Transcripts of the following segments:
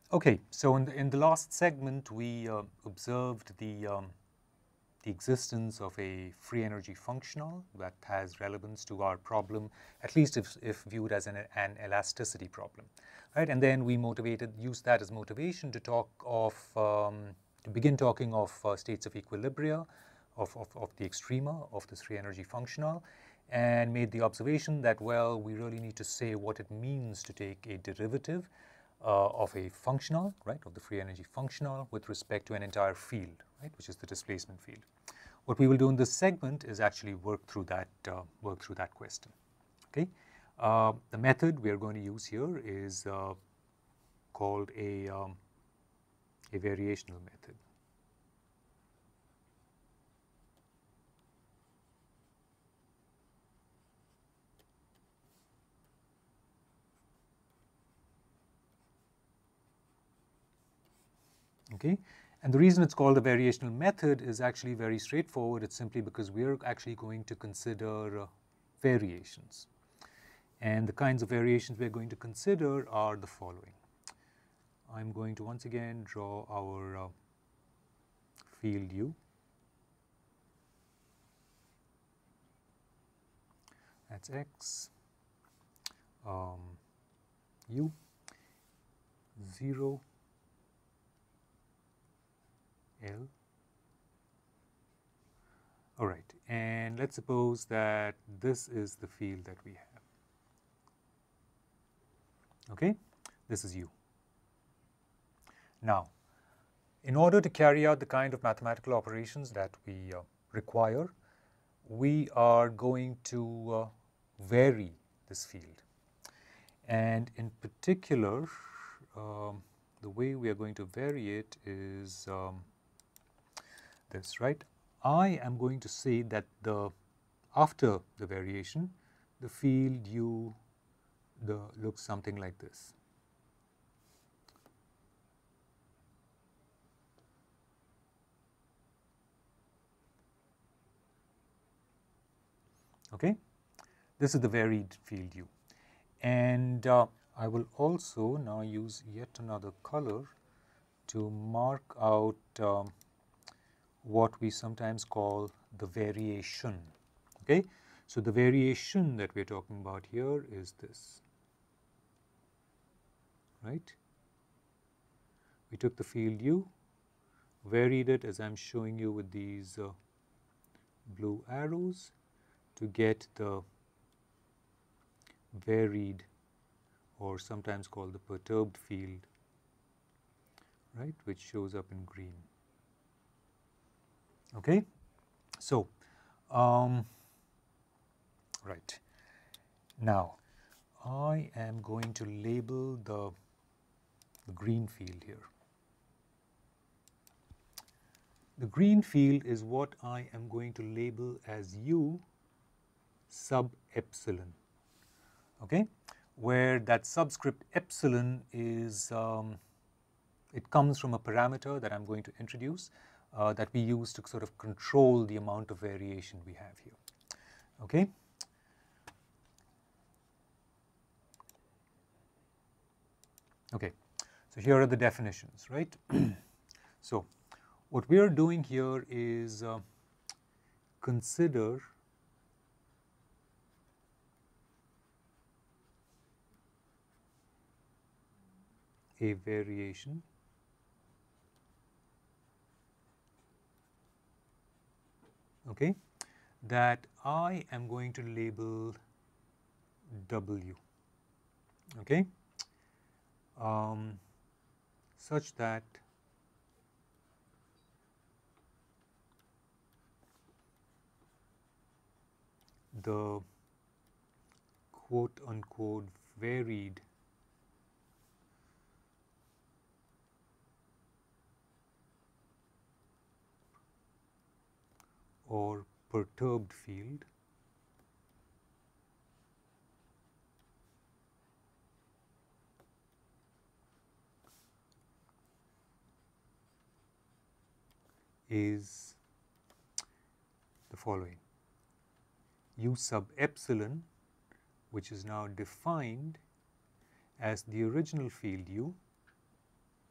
Okay, so in the last segment, we observed the existence of a free energy functional that has relevance to our problem, at least if viewed as an elasticity problem, right? And then we used that as motivation to talk of, to begin talking of states of equilibria, of the extrema of this free energy functional, and made the observation that, well, we really need to say what it means to take a derivative of a functional, right, of the free energy functional with respect to an entire field, right, which is the displacement field. What we will do in this segment is actually work through that question. Okay, the method we are going to use here is called a variational method. Okay, and the reason it's called a variational method is actually very straightforward. It's simply because we're actually going to consider variations. And the kinds of variations we're going to consider are the following. I'm going to once again draw our field U. That's X, U, 0, L. All right, and let's suppose that this is the field that we have. Okay, this is U. Now, in order to carry out the kind of mathematical operations that we require, we are going to vary this field. And in particular, the way we are going to vary it is this, right? I am going to say that after the variation, the field U looks something like this. Okay, this is the varied field U. And I will also now use yet another color to mark out what we sometimes call the variation. Okay, so the variation that we're talking about here is this, right? We took the field U, varied it as I'm showing you with these blue arrows to get the varied, or sometimes called the perturbed field, right, which shows up in green. Okay, so right now I am going to label the green field here. The green field is what I am going to label as U sub epsilon. Okay, where that subscript epsilon is, it comes from a parameter that I'm going to introduce that we use to sort of control the amount of variation we have here. Okay. Okay, so here are the definitions, right? So what we are doing here is consider a variation okay, that I am going to label W, okay, such that the quote-unquote varied or perturbed field is the following: U sub epsilon, which is now defined as the original field U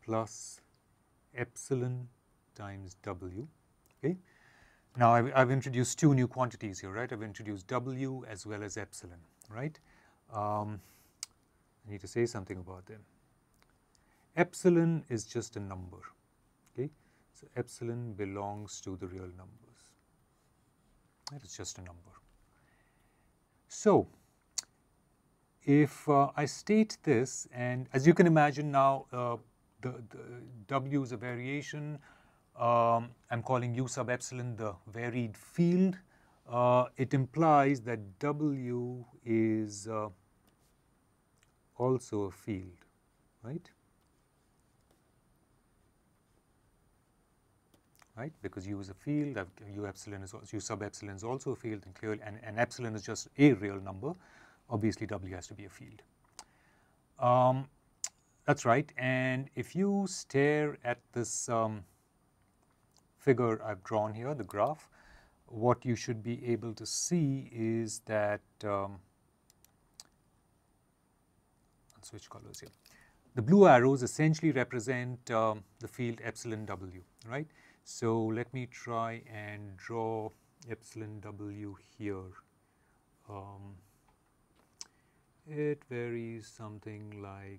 plus epsilon times W. Okay. Now I've introduced two new quantities here, right? I've introduced W as well as epsilon, right? I need to say something about them. Epsilon is just a number, okay? So epsilon belongs to the real numbers. That is just a number. So if I state this, and as you can imagine now, the W is a variation. I'm calling U sub epsilon the varied field. It implies that W is also a field, right? Right, because U is a field, U epsilon is also, U sub epsilon is also a field, and clearly, and epsilon is just a real number. Obviously, W has to be a field. That's right. And if you stare at this figure I've drawn here, the graph, what you should be able to see is that, I'll switch colors here. The blue arrows essentially represent the field epsilon W, right? So let me try and draw epsilon W here. It varies something like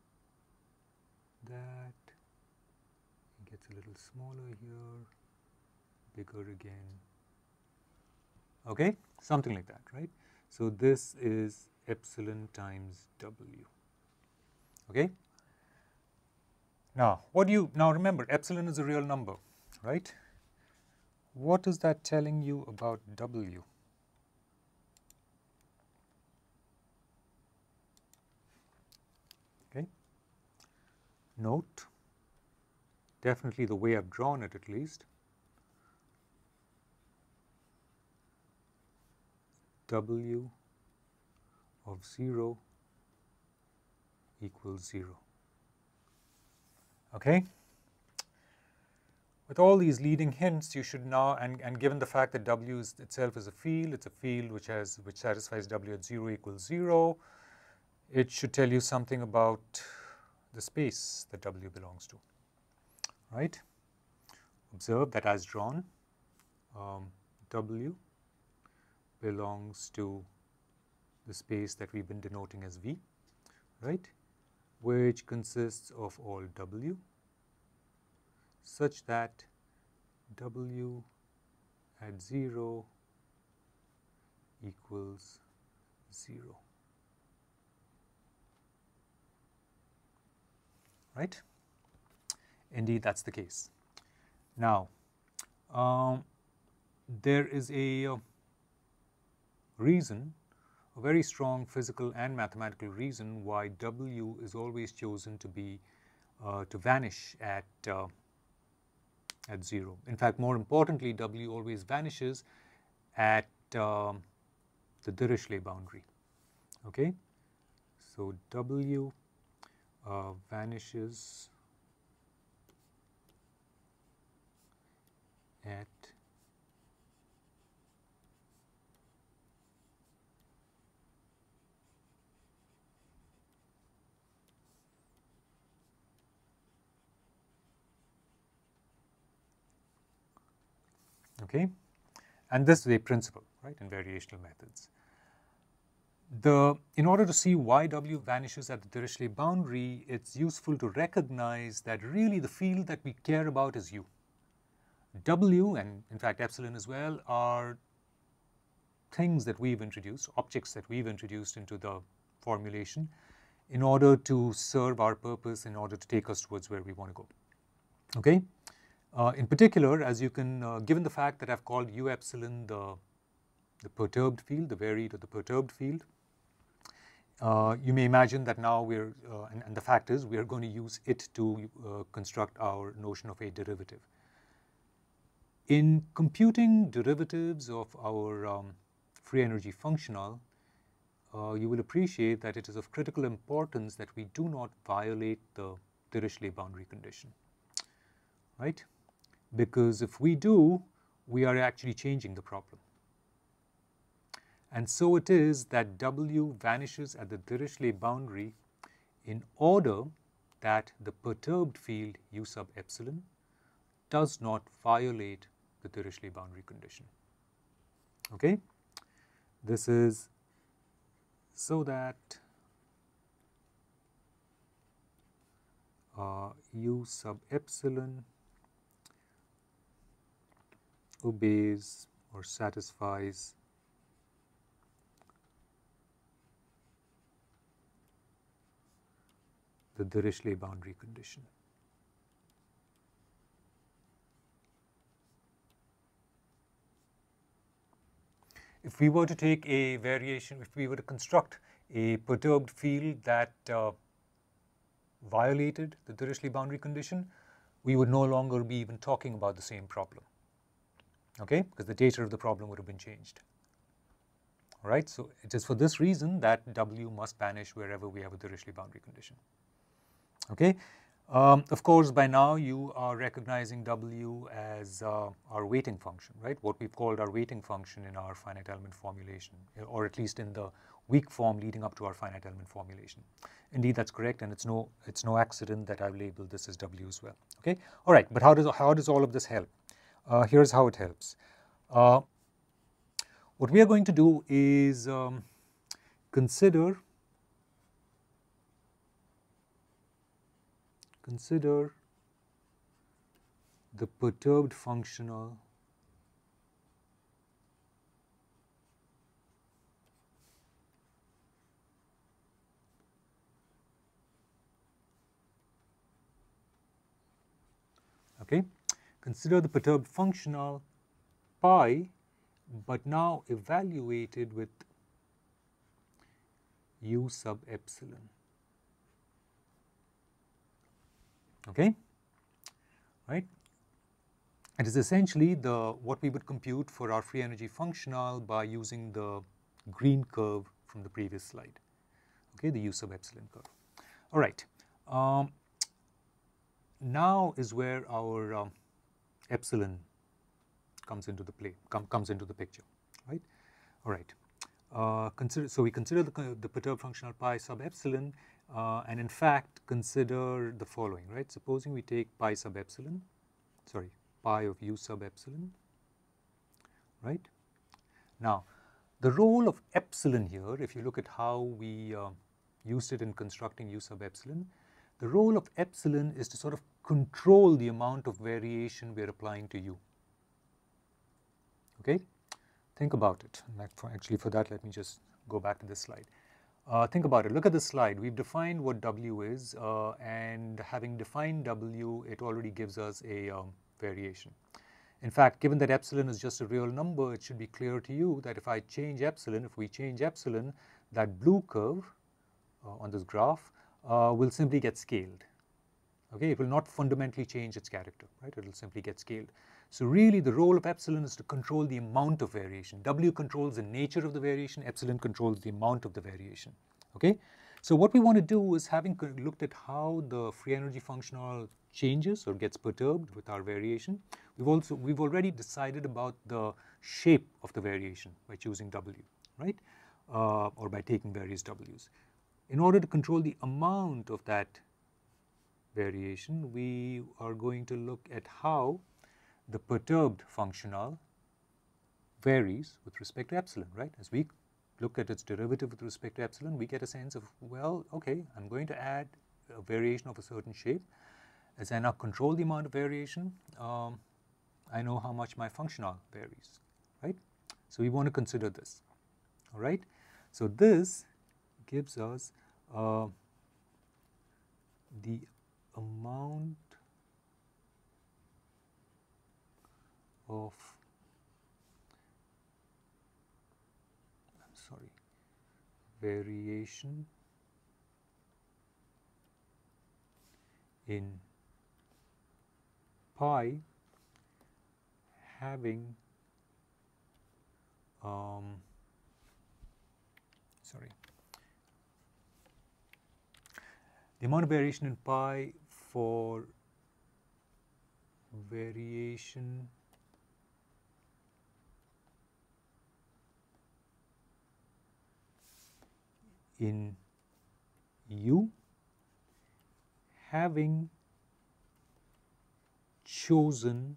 that. It gets a little smaller here, bigger again. Okay, something like that, right? So this is epsilon times W. Okay. Now, now remember, epsilon is a real number, right? What is that telling you about W? Okay. Note, definitely the way I've drawn it at least, W of 0 equals 0. Okay. With all these leading hints, you should now, and given the fact that W itself is a field, it's a field which satisfies W at 0 equals 0, it should tell you something about the space that W belongs to, right? Observe that as drawn, W belongs to the space that we've been denoting as V, right? Which consists of all W such that W at 0 equals 0. Right? Indeed, that's the case. Now, there is a reason, a very strong physical and mathematical reason why W is always chosen to be to vanish at 0. In fact, more importantly, W always vanishes at the Dirichlet boundary. Okay, so W vanishes at okay, and this is a principle, right, in variational methods. In order to see why W vanishes at the Dirichlet boundary, it's useful to recognize that really the field that we care about is U. W, and in fact epsilon as well, are things that we've introduced, objects that we've introduced into the formulation in order to serve our purpose, in order to take us towards where we want to go. Okay? In particular, as you can, given the fact that I've called U epsilon the perturbed field, the varied or the perturbed field, you may imagine that now we're, and the fact is we are going to use it to construct our notion of a derivative. In computing derivatives of our free energy functional, you will appreciate that it is of critical importance that we do not violate the Dirichlet boundary condition, right? Because if we do, we are actually changing the problem. And so it is that W vanishes at the Dirichlet boundary in order that the perturbed field U sub epsilon does not violate the Dirichlet boundary condition. Okay? This is so that U sub epsilon obeys or satisfies the Dirichlet boundary condition. If we were to take a variation, if we were to construct a perturbed field that violated the Dirichlet boundary condition, we would no longer be even talking about the same problem, okay? Because the data of the problem would have been changed. All right, so it is for this reason that W must vanish wherever we have a Dirichlet boundary condition. Okay, of course, by now you are recognizing W as our weighting function, right? What we've called our weighting function in our finite element formulation, or at least in the weak form leading up to our finite element formulation. Indeed, that's correct, and it's no accident that I've labeled this as W as well. Okay, all right, but how does all of this help? Here's how it helps. What we are going to do is consider the perturbed functional consider the perturbed functional pi, but now evaluated with U sub epsilon. Okay, right? It is essentially what we would compute for our free energy functional by using the green curve from the previous slide. Okay, the U sub epsilon curve. All right. Now is where our epsilon comes into the comes into the picture, right? All right. So we consider the perturbed functional pi sub epsilon, and in fact consider the following, right? Supposing we take pi of U sub epsilon, right? Now, the role of epsilon here, if you look at how we used it in constructing U sub epsilon, the role of epsilon is to sort of control the amount of variation we are applying to U. Okay, think about it. Actually, for that, let me just go back to this slide. Think about it. Look at this slide. We've defined what W is, and having defined W, it already gives us a variation. In fact, given that epsilon is just a real number, it should be clear to you that if we change epsilon, that blue curve on this graph will simply get scaled. Okay, it will not fundamentally change its character, right? It will simply get scaled. So really the role of epsilon is to control the amount of variation. W controls the nature of the variation, epsilon controls the amount of the variation. Okay, so what we want to do is, having looked at how the free energy functional changes or gets perturbed with our variation, we've already decided about the shape of the variation by choosing W, right? Or by taking various W's. In order to control the amount of that variation, we are going to look at how the perturbed functional varies with respect to epsilon, right? As we look at its derivative with respect to epsilon, we get a sense of, well, okay, I'm going to add a variation of a certain shape. As I now control the amount of variation, I know how much my functional varies, right? So we want to consider this, all right? So this gives us the amount of variation in pi having the amount of variation in pi for variation in U having chosen,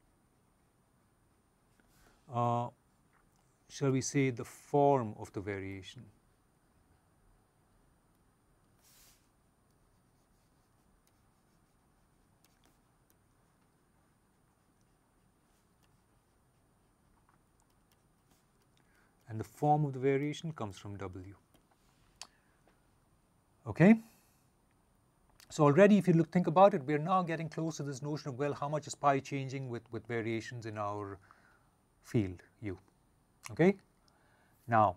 shall we say, the form of the variation. And the form of the variation comes from W. Okay? So already, if you think about it, we're now getting close to this notion of, well, how much is pi changing with variations in our field, U. Okay? Now,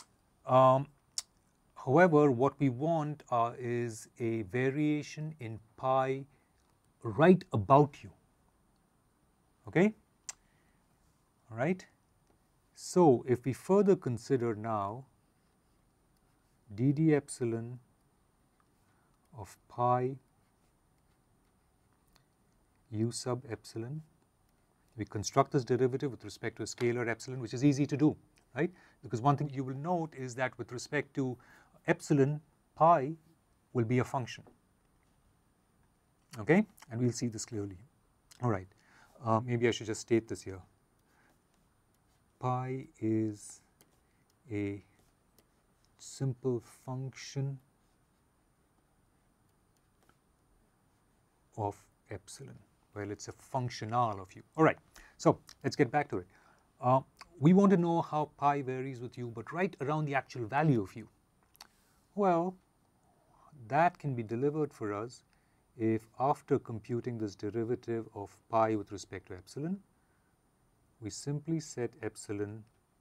however, what we want is a variation in pi right about U. Okay? All right? So if we further consider now dd epsilon of pi u sub epsilon, we construct this derivative with respect to a scalar epsilon, which is easy to do, right? Because one thing you will note is that with respect to epsilon, pi will be a function. Okay? And we'll see this clearly. All right. Maybe I should just state this here. Pi is a simple function of epsilon. Well, it's a functional of U. All right, so let's get back to it. We want to know how pi varies with U, but right around the actual value of U. Well, that can be delivered for us if after computing this derivative of pi with respect to epsilon, we simply set epsilon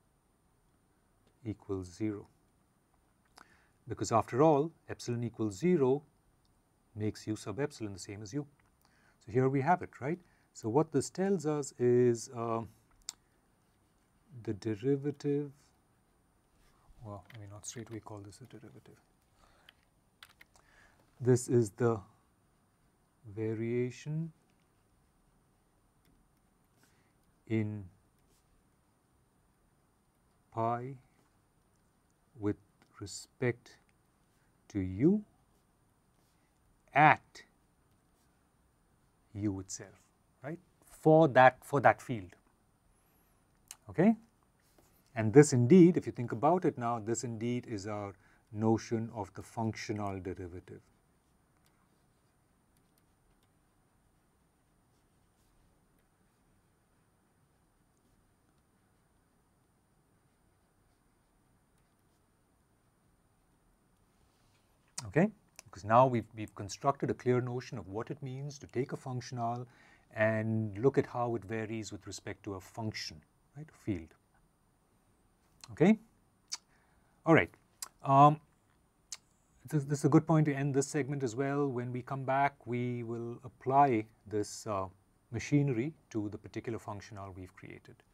equals 0. Because after all, epsilon equals 0 makes U sub epsilon the same as U. So here we have it, right? So what this tells us is the derivative, well, let me not straight away call this a derivative. This is the variation in pi with respect to U at U itself, right? For that field. Okay? And this indeed, if you think about it now, this indeed is our notion of the functional derivative. Okay? Because now we've constructed a clear notion of what it means to take a functional and look at how it varies with respect to a function, right, a field. Okay? All right. This is a good point to end this segment as well. When we come back, we will apply this machinery to the particular functional we've created.